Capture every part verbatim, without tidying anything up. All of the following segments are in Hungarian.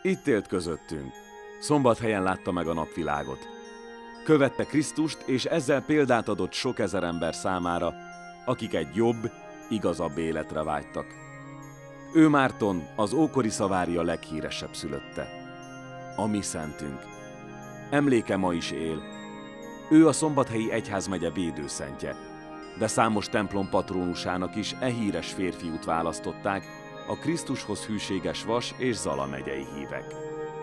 Itt élt közöttünk. Szombathelyen látta meg a napvilágot. Követte Krisztust, és ezzel példát adott sok ezer ember számára, akik egy jobb, igazabb életre vágytak. Ő Márton, az ókori Szavária leghíresebb szülötte. A mi szentünk. Emléke ma is él. Ő a Szombathelyi egyházmegye védőszentje, de számos templom patrónusának is e híres férfiút választották, a Krisztushoz hűséges Vas és Zala megyei hívek.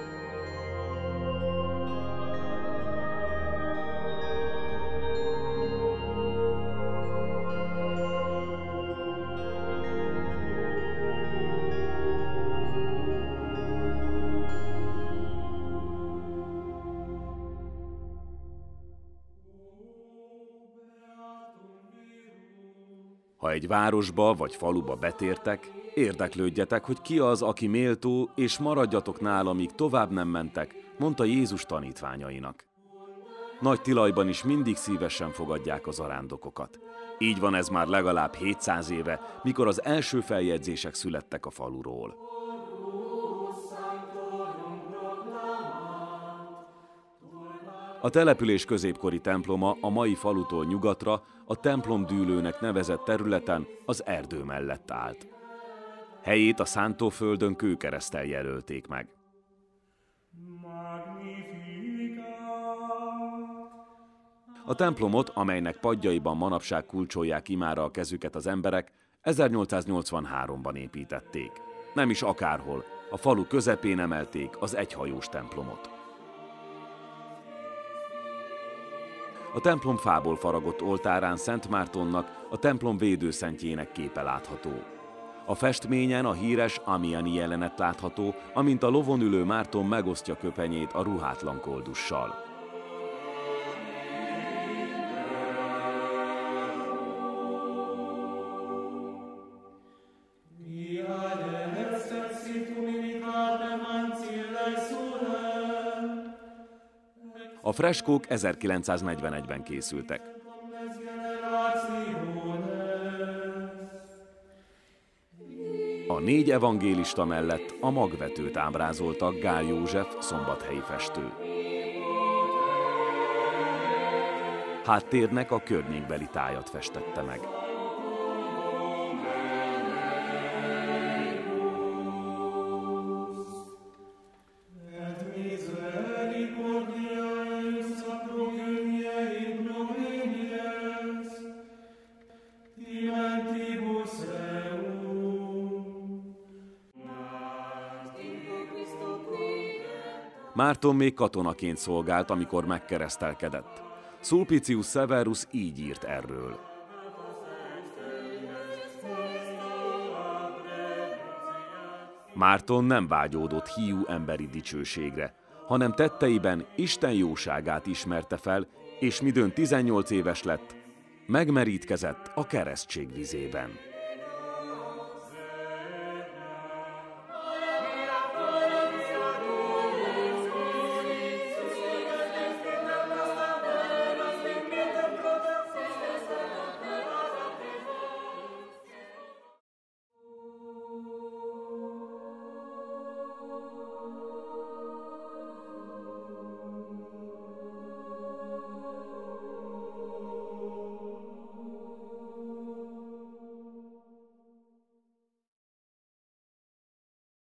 Ha egy városba vagy faluba betértek, érdeklődjetek, hogy ki az, aki méltó, és maradjatok nála, míg tovább nem mentek, mondta Jézus tanítványainak. Nagy Tilajban is mindig szívesen fogadják az zarándokokat. Így van ez már legalább hétszáz éve, mikor az első feljegyzések születtek a faluról. A település középkori temploma a mai falutól nyugatra, a templomdűlőnek nevezett területen az erdő mellett állt. Helyét a szántóföldön kőkereszttel jelölték meg. A templomot, amelynek padjaiban manapság kulcsolják imára a kezüket az emberek, ezernyolcszáznyolcvanháromban építették. Nem is akárhol, a falu közepén emelték az egyhajós templomot. A templom fából faragott oltárán Szent Mártonnak, a templom védőszentjének képe látható. A festményen a híres Amiani jelenet látható, amint a lovon ülő Márton megosztja köpenyét a ruhátlan koldussal. A freskók ezerkilencszáznegyvenegyben készültek. A négy evangélista mellett a magvetőt ábrázolta Gál József, szombathelyi festő. Háttérnek a környékbeli tájat festette meg. Márton még katonaként szolgált, amikor megkeresztelkedett. Sulpicius Severus így írt erről. Márton nem vágyódott hiú emberi dicsőségre, hanem tetteiben Isten jóságát ismerte fel, és midőn tizennyolc éves lett, megmerítkezett a keresztség vizében.